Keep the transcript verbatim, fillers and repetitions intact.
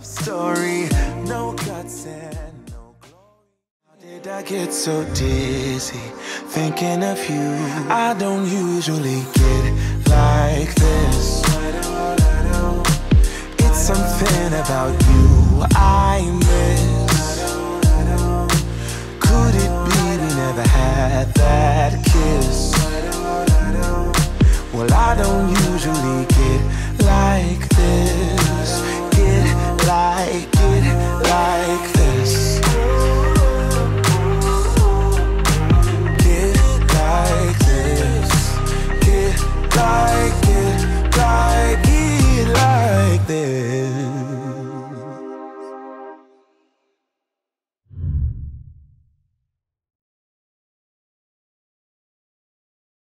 love story, no guts and no glory. How did I get so dizzy thinking of you? I don't usually get like this. It's something about you I miss. Could it be we never had that kiss? Well, I don't usually